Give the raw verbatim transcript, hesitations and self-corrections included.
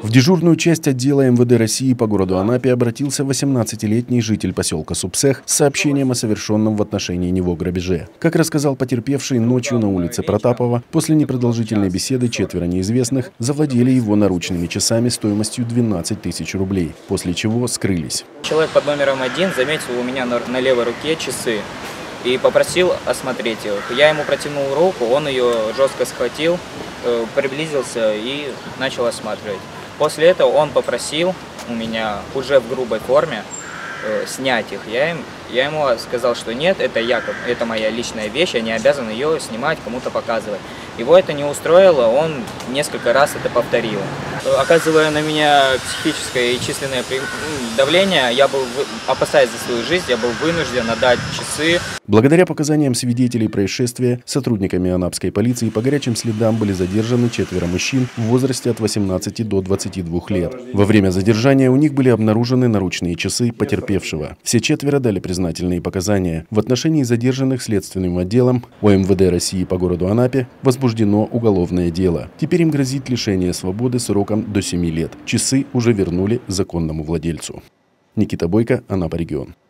В дежурную часть отдела эм вэ дэ России по городу Анапе обратился восемнадцатилетний житель поселка Супсех с сообщением о совершенном в отношении него грабеже. Как рассказал потерпевший, ночью на улице Протапова после непродолжительной беседы четверо неизвестных завладели его наручными часами стоимостью двенадцать тысяч рублей, после чего скрылись. Человек под номером один заметил у меня на, на левой руке часы и попросил осмотреть их. Я ему протянул руку, он ее жестко схватил, приблизился и начал осматривать. После этого он попросил у меня уже в грубой форме э, снять их. Я, им, я ему сказал, что нет, это якобы, это моя личная вещь, я не обязан ее снимать, кому-то показывать. Его это не устроило, он несколько раз это повторил. Оказывая на меня психическое и численное давление, я был, опасаясь за свою жизнь, я был вынужден отдать часы. Благодаря показаниям свидетелей происшествия, сотрудниками анапской полиции по горячим следам были задержаны четверо мужчин в возрасте от восемнадцати до двадцати двух лет. Во время задержания у них были обнаружены наручные часы потерпевшего. Все четверо дали признательные показания. В отношении задержанных следственным отделом о эм вэ дэ России по городу Анапе возбуждено уголовное дело. Теперь им грозит лишение свободы сроком до семи лет. Часы уже вернули законному владельцу. Никита Бойко, Анапа регион.